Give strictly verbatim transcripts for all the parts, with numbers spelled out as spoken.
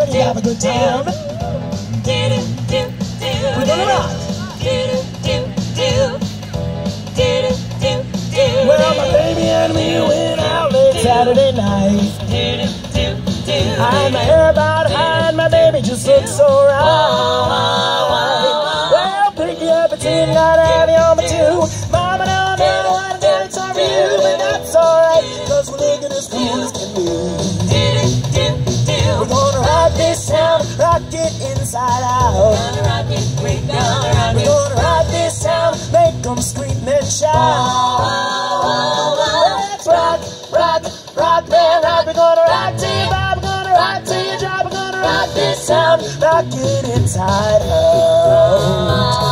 on, you have a good time. We're gonna rock. Well, my baby and me went out late Saturday night. I had my hair about high and my baby just looked so right. Well, picky up a tin, gotta have you on my two. Mama, no, no, I don't it's over you, but that's alright, cause we're looking as cool as can be. We're gonna rock this town, rock it inside out. We're gonna rock it, we're gonna rock it. We're gonna rock this town, make them scream and shout. Let's rock, rock, rock, man, rock. We're gonna rock till you vibe, we're gonna rock till you drop. We're gonna rock this town, rock it inside out.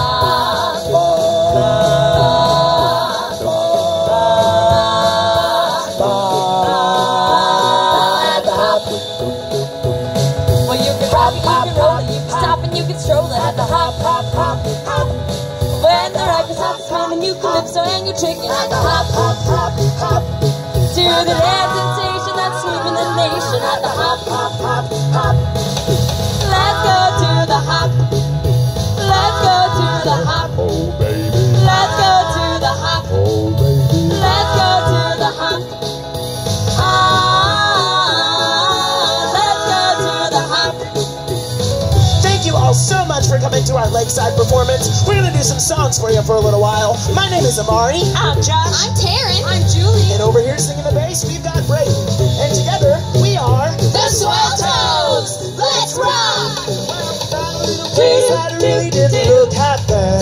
At the hop, hop, hop, hop. When the record starts coming, you calypso and you chicken. At the hop, hop, hop, hop. To the dance sensation that's sweeping the nation. At the hop, hop, hop, hop. Let's go to the hop. Let's go to the hop. Oh baby. Let's go to the hop. Oh baby. Let's go to the hop. Ah, let's go to the hop. Thank you all so much for coming to our Lakeside performance. We're gonna do some songs for you for a little while. My name is Amari. I'm Josh. I'm Taryn. I'm Julie. And over here singing the bass, we've got Brayden. And together, we are The Swell Toes. Let's rock! I really didn't look half bad.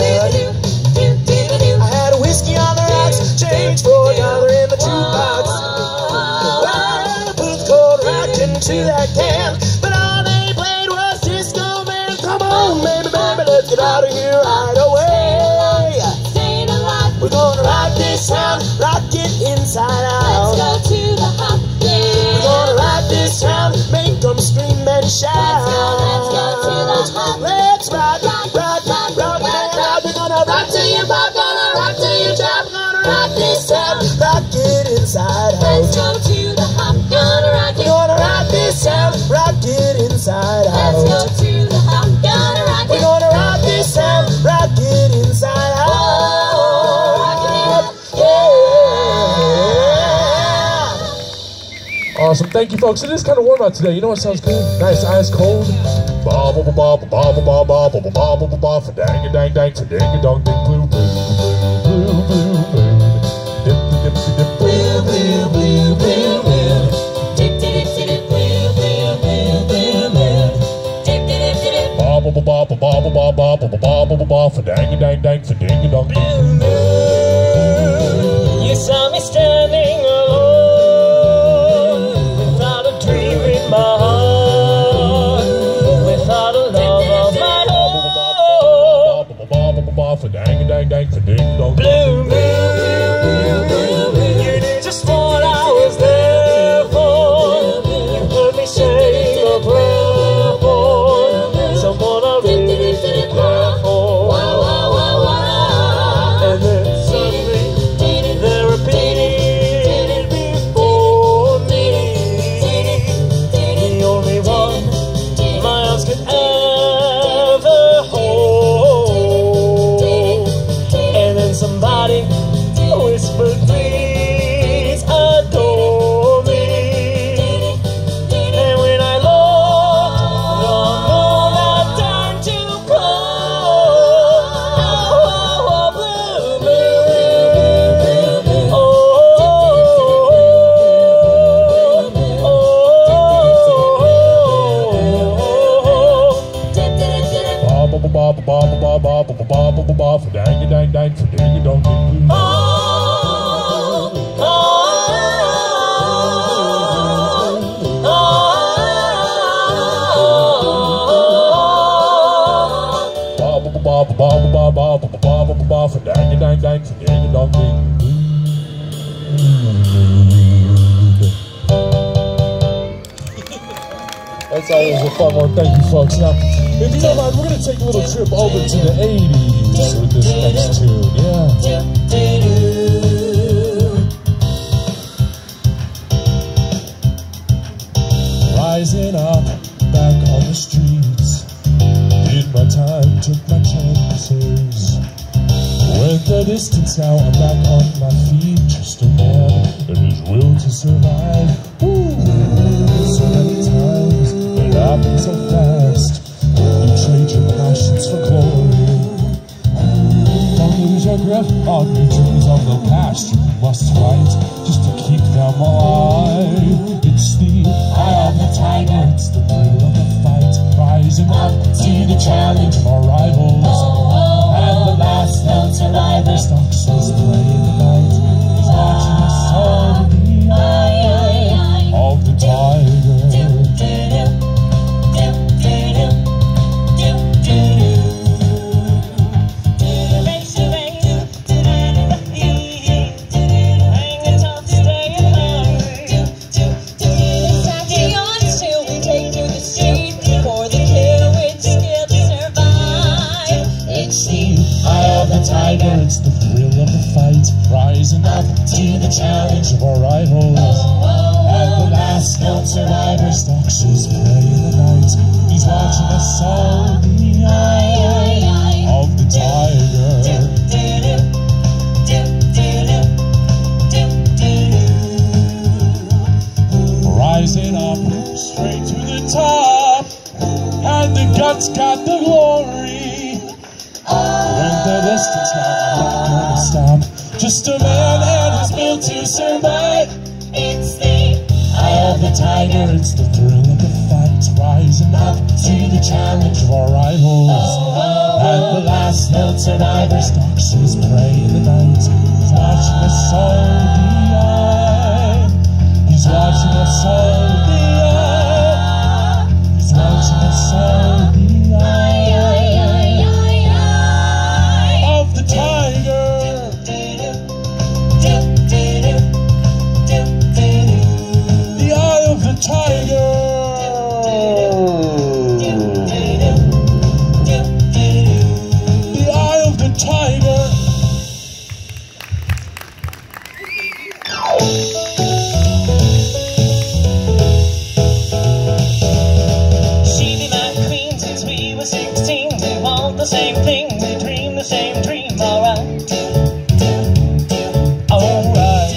I had a whiskey on the rocks, change for a dollar in the jukebox. Well, I put the cold rock into that can, but all they played was Disco Man. Come on, baby, baby, let's get out of here right away. We're gonna rock this town, rock it inside out. Let's go to the hop, yeah. We're gonna rock this town, make them scream and shout. Let's go, let's go to the hop. Let's rock, rock, rock, rock, rock, rock, rock. We're gonna rock till you pop, gonna rock till you drop. We're gonna rock this town, rock it inside out. Let's go to the hop, gonna rock We're it. gonna rock this town, rock it inside out. Let's go to the hop, gonna rock We're it. gonna rock this town, rock it inside out. Awesome. Thank you, folks. It is kind of warm out today. You know what sounds good? Nice, ice cold. Ba ba ba ba ba ba ba ba ba ba ba ba ba ba for dang a dang dang for ding a dong ding blue blue blue blue blue dip dip dip blue blue blue blue blue Dip, dip, dip, dip, blue, blue, blue, blue, blue. Dip, dip, dip, dip. ba ba ba ba ba ba ba ba ba ba ba ba ba ba for dang a dang dang for ding a dong ding. You saw me standing alone, without a dream in my heart, without a love of my own. Ba ba ba ba for dang a dang dang for ding a dong ding. Blue, blue, blue, blue, blue. You knew just what I was there for. You heard me say a prayer for someone I really care for. Wow, wow, wow, wow. And then suddenly they're repeating before me. The only one my arms could ever hold. And then somebody whispered, please adore me. And when I looked, long on that time to come. Oh, oh, oh, blue, blue, blue, oh, oh, oh, Ba ba ba ba ba ba ba ba ba ba ba ba ba for dang a dang dang for ding a dong ding. oh, oh, Ba ba ba ba ba ba ba ba ba ba ba ba for dang a dang dang for ding a dong ding. That's always a fun one. Thank you, folks. Now, if you don't mind, we're going to take a little trip over to the eighties with this next tune. Yeah. Rising up back on the distance now, I'm back on my feet. Just a man and his will to survive. Ooh. So many times it happens so fast. You trade your passions for glory. Don't lose your grip on your dreams of the past. You must fight just to keep them alive. It's the eye of the tiger, it's the thrill of the fight. Rising up, see the challenge of our rivals. And the last known survivor stalks his prey in the night. He's watching us all to the eye of the tiger. It's the thrill of the fight, rising up to the challenge of our rivals. And the last known survivor stalks his prey in the night. He's watching us all in the eye of the tiger. Rising up straight to the top, and the guts got the glory. In the distance now, I'm not gonna stop. Just a man and his will to survive. It's the eye of the tiger, it's the thrill of the fight. Rising up to the challenge of our rivals. And the last known survivor stalks his prey in the night. He's watching us all the eye. He's watching us all the eye. He's watching us all the eye. The same thing, we dream the same dream, alright, alright.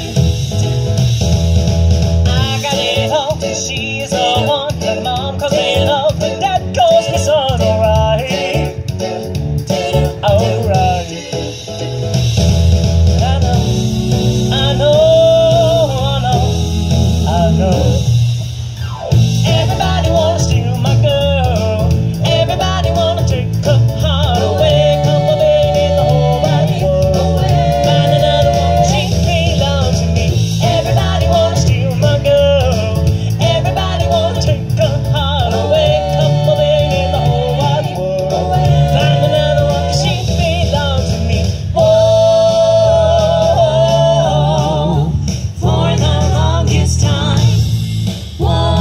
I got it all, she is the one, the mom calls me love, but dad calls me son, alright, alright. I know, I know, I know, I know. Everybody wants to steal my girl, everybody wanna take her heart away, come on baby, in the whole wide world. Find another one, she belongs to me. Everybody wanna steal my girl, everybody wanna take her heart away, come on baby, in the whole wide world. Find another one, she belongs to me. Whoa, for the longest time. Whoa.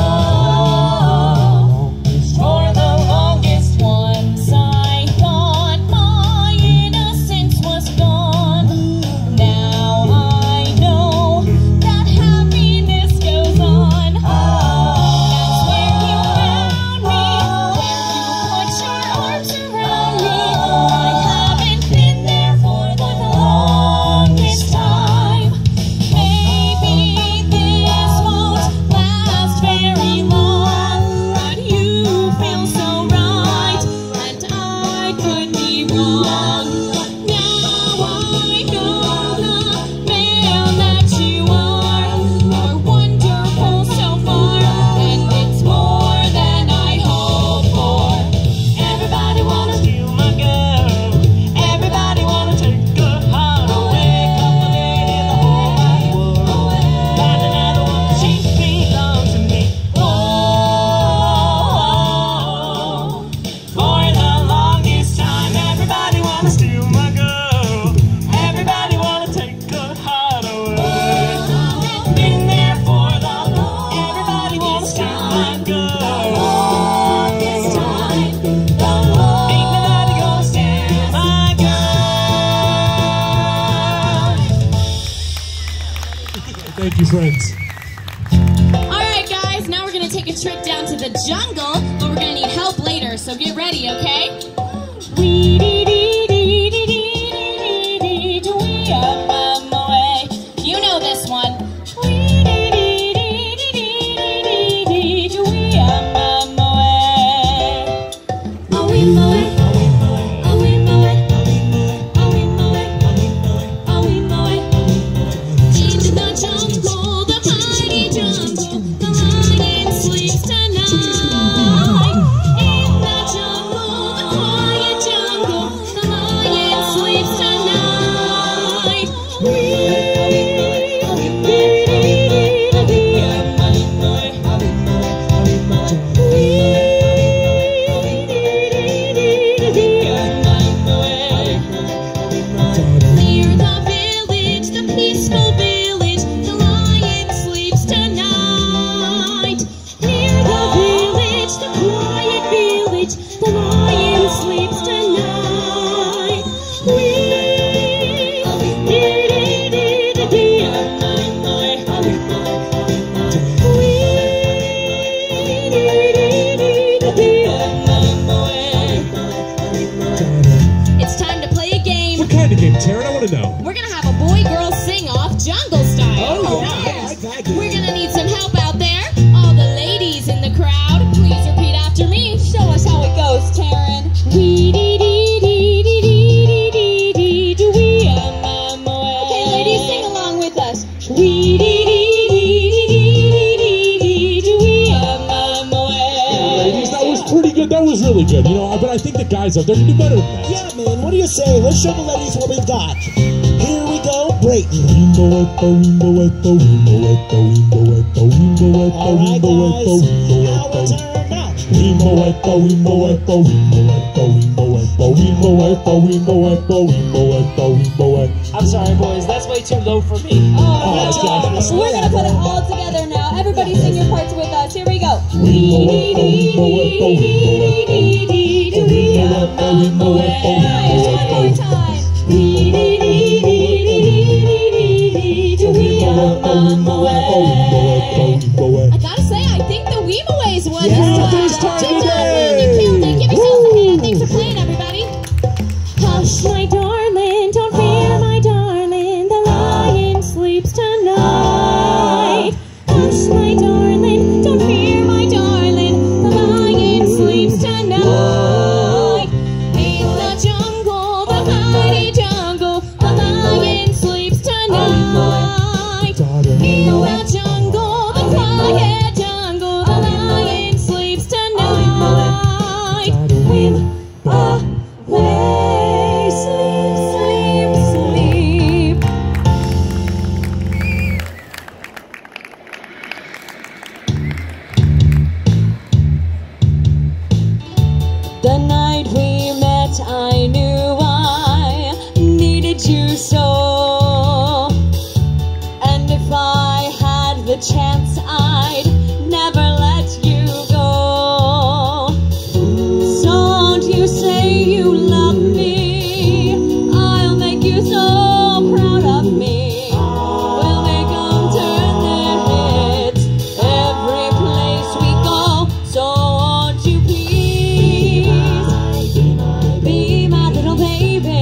Thank you, friends. Alright guys, now we're going to take a trip down to the jungle, but we're going to need help later, so get ready, okay? know this one. Taryn, I want to know. We're going to have a boy-girl sing-off jungle style. Oh, yeah. I like it. We're going to need some help out there. All the ladies in the crowd, please repeat after me. Show us how it goes, Taryn. Okay, ladies, sing along with us. Ladies, that was pretty good. That was really good. You know, but I think the guys up there can do better than that. Yeah, man. What do you say? Let's show the ladies what we've got. Here we go. Break. All right, guys. Now it turned out. I'm sorry, boys. That's way too low for me. Oh, no. We're going to put it all together now. Everybody sing your parts with us. Here we go. One more time. I gotta say, I think the Weemaways won Yeah, this this time. time You today. really killed it. Give yourselves a hand. Thanks for playing, everybody. Hush, my darling, don't fear, my darling. The lion sleeps tonight. Hush, my darling, don't fear, my darling. The lion sleeps tonight. In the jungle, the mighty jungle, the lion sleeps tonight. In the jungle, the quiet jungle, the lion sleeps tonight. With away, sleep, sleep, sleep. The night we met, I knew I needed you so. And if I had the chance, I'd never let you go. So don't you say you love me, I'll make you so proud of me. We'll make them turn their heads every place we go. So won't you please be my little baby?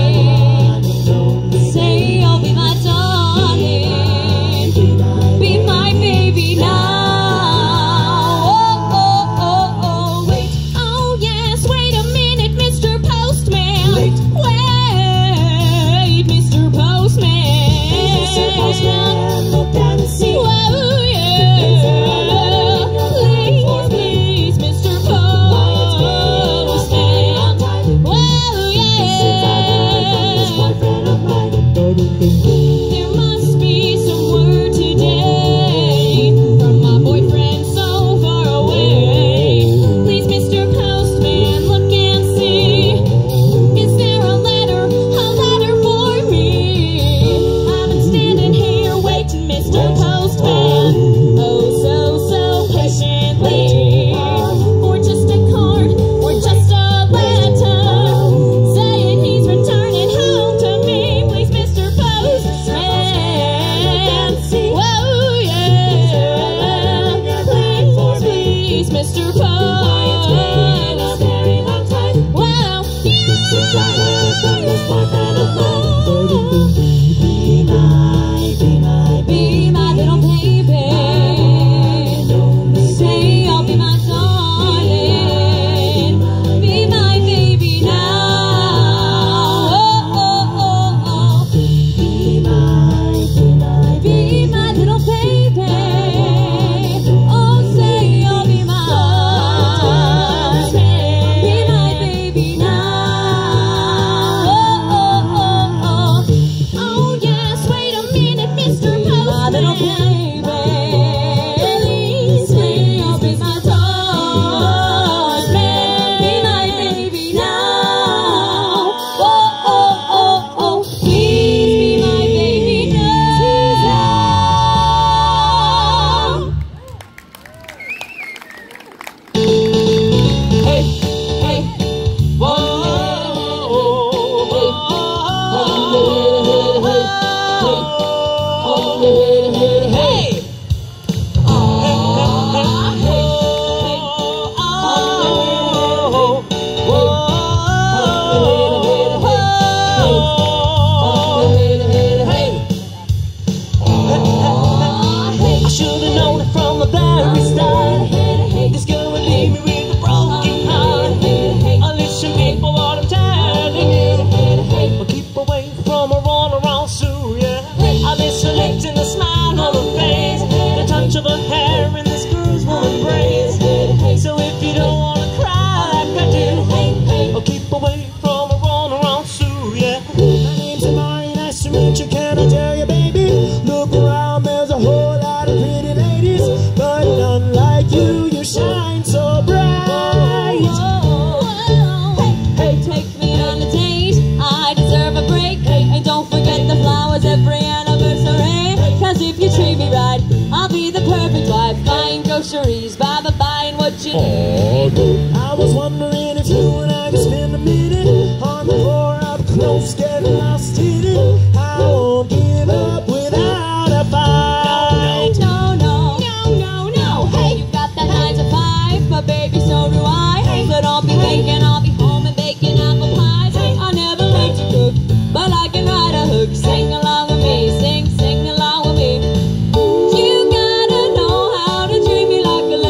Say you'll be my darling, be my baby now. Oh, oh, oh, oh, wait, oh yes, wait a minute, Mister Postman. Wait, Mister Postman. Mister Postman, look and see. Whoa, yeah, please, please, Mister Postman. Whoa, yeah. There must be some word today from my boyfriend so far away. Please, Mister Postman, look and see. Is there a letter, a letter for me? I've been standing here waiting, Mister Postman, oh so, so patiently, for just a card or just a letter saying he's returning home to me. Please, Mister Postman, whoa, yeah, please, please, Mister Postman, wow, yeah. I was wondering if you and I could spend a minute on the floor of the clothes, getting lost in it. I won't give up without a fight. No, no, no, no, no. Hey, you've got that nine to five, but baby, so do I. So don't be thinking I'll be home and baking apple pies. I never learned to cook, but I can ride a hook. Sing along with me, sing, sing along with me. You gotta know how to treat me like a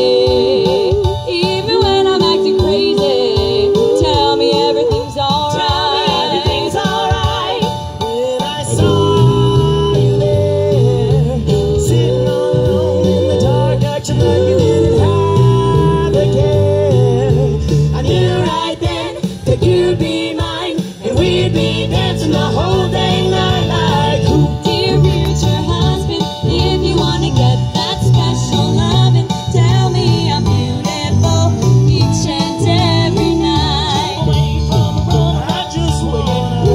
lady, even when I'm acting crazy. Tell me everything's alright. Tell me everything's alright. When I saw you there, sitting all alone in the dark, acting like you didn't have a care, I knew right then that you'd be mine, and we'd be dancing the whole dang night like who. Dear future husband, if you wanna get that special loving, tell me I'm beautiful each and every night. Away from the road, I just wanna,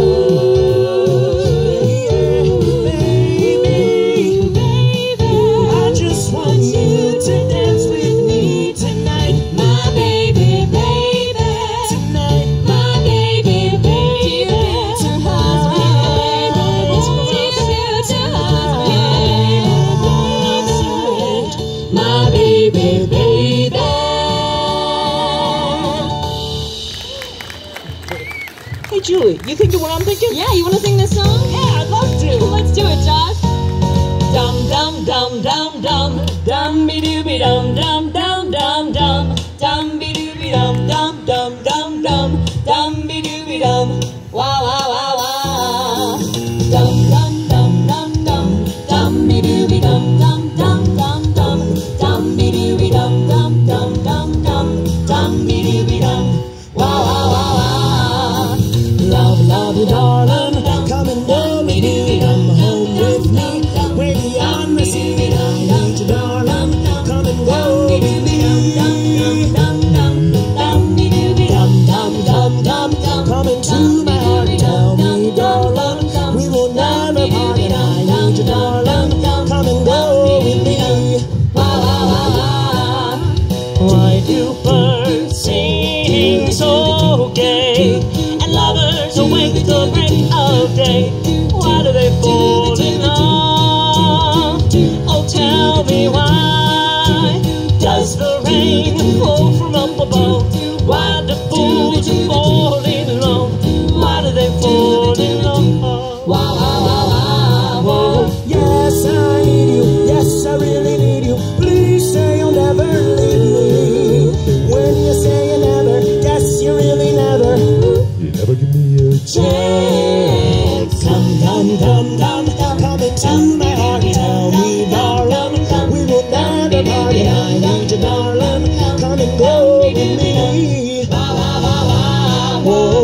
yeah, baby, Baby, I just want you to dance with me tonight, my baby, baby, tonight. my baby, baby. Dear future husband, dear future husband, my baby, baby. Hey Julie, you thinking what I'm thinking? Yeah, you wanna sing this song? Yeah, I'd love to. Let's do it, Josh. Dum dum dum dum dum dum be doo be dum dum dum dum dum dum be doo be dum dum dum dum dum dum be doo be dum wow wow wow wow Dum dum dum dum dum dum be doo be dum dum dum dum dum dum be doo be dum dum dum dum dum dum be doo be dum wow wow wow wow. Love, love you, darling. Come and love me, do come home with me. Way beyond the sea, I need you, darling. Come and go with me. Dum dum dum be doo be dum dum dum dum dum. Come into my heart, tell me, darling. We will never part, and I need you, darling. Come and go with me. Wow wow wow wow. why do birds sing so gay and lovers awake the break of day? Why do they fall in love? Oh, tell me why does the rain fall from up above? Why do fools fall in love? Why do they fall in love? Wow wow wow wow. Oh, yes, I need you. Yes, I really need you. Please say you'll never leave me. When you say you never, yes, you really never. You never give me a Chance. Come, come, come, come, come into my heart. Tell me, darling, we will never part. I need you, darling. Come and go with me. Wow wow wow wow. Oh,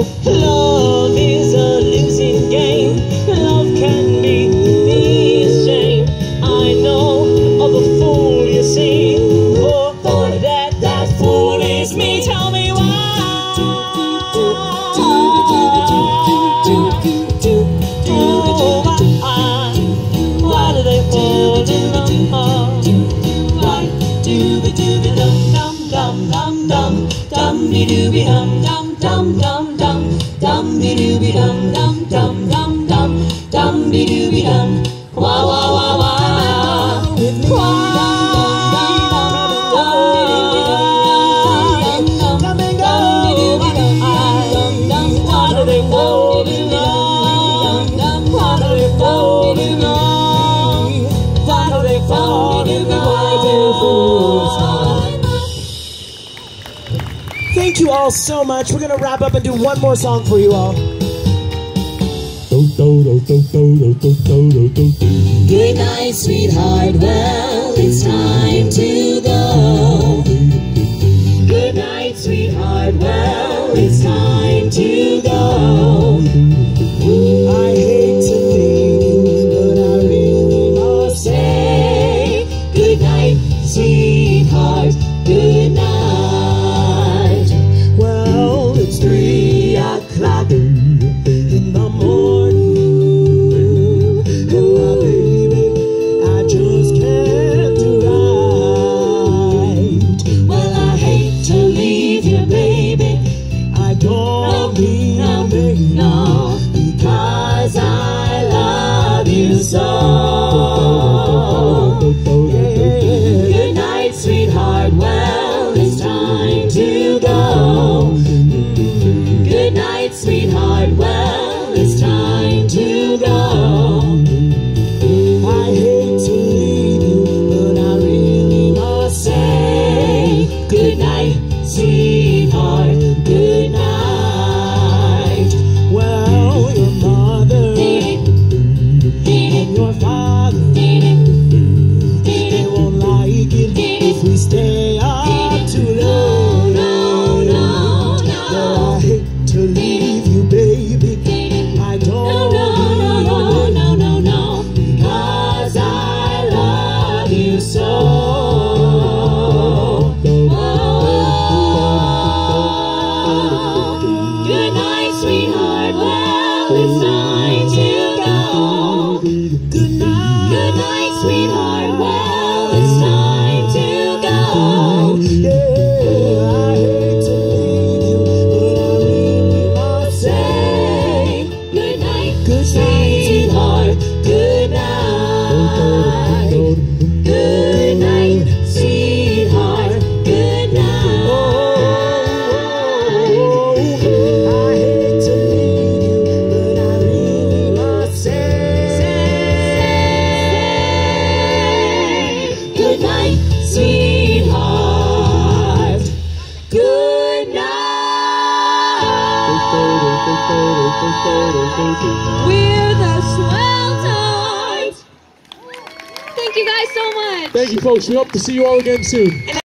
dum dum dum dum dum dum be doo be dum. Wah wah wah wah. Thank you all so much. We're gonna wrap up and do one more song for you all. Good night, sweetheart. Well, it's time to go. Good night, sweetheart. Well, it's time to go. I hate to leave you, but I really must say good night, sweetheart. Good night. Well, it's three o'clock in the morning, and my baby, I just can't do right. Well, I hate to leave you, baby. I don't mean no, to no, because I love you so. Yeah. Good night, sweetheart. Well, it's time to go. Good night, sweetheart. Well, it's time to go. I hate to leave you, but I really must Say good night, sweetheart. Good night. Well, your mother and your father, they won't like it if we stay up too late. No, no, But no. I hate to leave you, baby. I don't No, no, no, no, no, no, no, because I love you so. Oh, good night, sweetheart. Well, it's time to go. Good night. Good night, sweetheart. Well, it's time to go. Yeah, I hate to leave you, but I really must Say good night, Good sweetheart. Good night. Good night, sweetheart. Good night. I hate to leave you, but I really must say Good night, sweetheart. Good night. We're the Swell Tones. Thank you guys so much. Thank you, folks. We hope to see you all again soon.